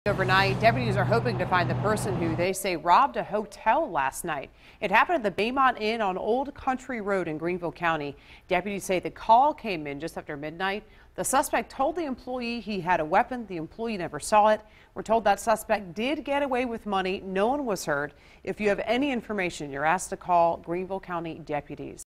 Overnight, deputies are hoping to find the person who they say robbed a hotel last night. It happened at the Baymont Inn on Old Country Road in Greenville County. Deputies say the call came in just after midnight. The suspect told the employee he had a weapon. The employee never saw it. We're told that suspect did get away with money. No one was hurt. If you have any information, you're asked to call Greenville County deputies.